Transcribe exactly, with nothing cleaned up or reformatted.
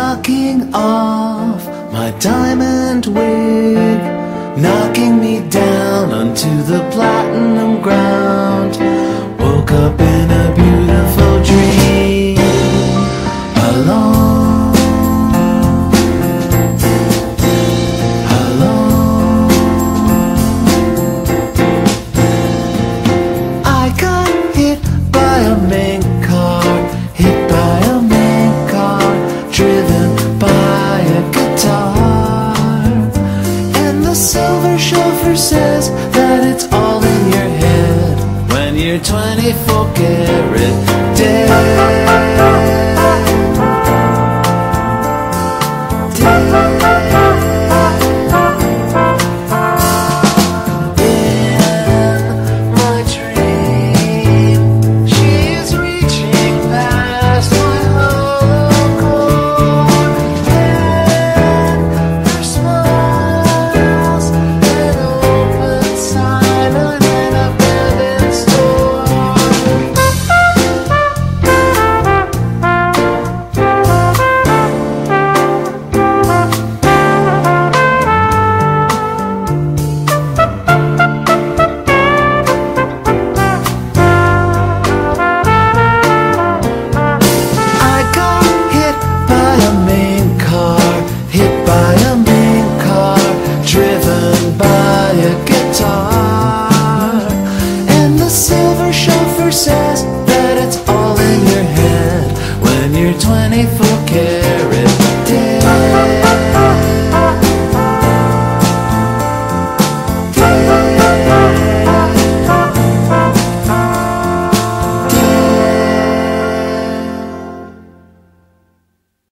knocking off my diamond wig, knocking me down onto the platinum ground. Woke up in a beautiful dream, alone, alone. I got hit by a mink car, hit by a mink car, driven by a guitar. And the silver chauffeur says that it's all in your head when you're twenty-four karat dead.